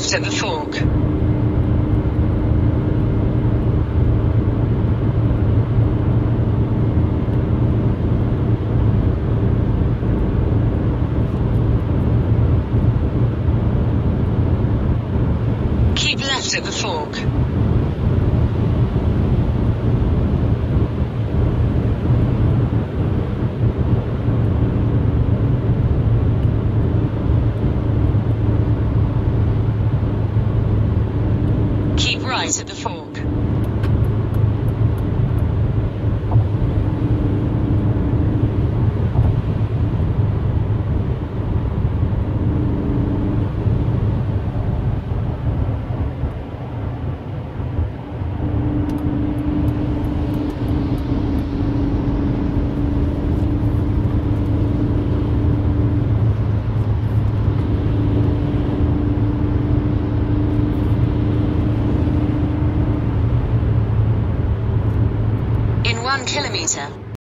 left at the fork. Keep left at the fork. Keep right at the fork. In 1 kilometer,